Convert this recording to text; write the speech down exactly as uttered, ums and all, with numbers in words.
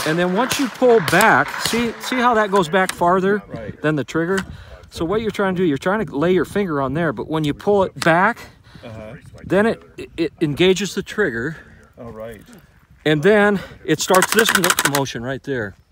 And then once you pull back, see see how that goes back farther right. than the trigger? So what you're trying to do, you're trying to lay your finger on there, but when you pull it back, Uh-huh. then it, it engages the trigger. All right. And then it starts this mo motion right there.